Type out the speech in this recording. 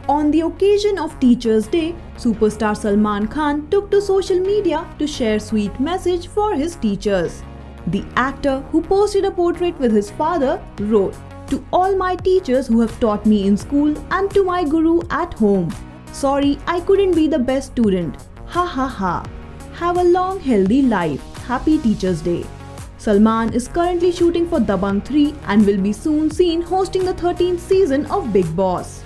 On the occasion of Teachers' Day, superstar Salman Khan took to social media to share sweet message for his teachers. The actor, who posted a portrait with his father, wrote, "To all my teachers who have taught me in school and to my guru at home. Sorry I couldn't be the best student. Ha ha ha. Have a long healthy life. Happy Teachers' Day." Salman is currently shooting for Dabangg 3 and will be soon seen hosting the 13th season of Bigg Boss.